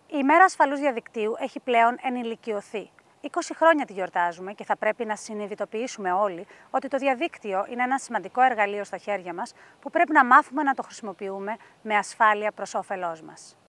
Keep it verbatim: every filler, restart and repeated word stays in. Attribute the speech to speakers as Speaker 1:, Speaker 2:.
Speaker 1: Η ημέρα ασφαλούς διαδικτύου έχει πλέον ενηλικιωθεί. είκοσι χρόνια τη γιορτάζουμε και θα πρέπει να συνειδητοποιήσουμε όλοι ότι το διαδίκτυο είναι ένα σημαντικό εργαλείο στα χέρια μας που πρέπει να μάθουμε να το χρησιμοποιούμε με ασφάλεια προς όφελός μας.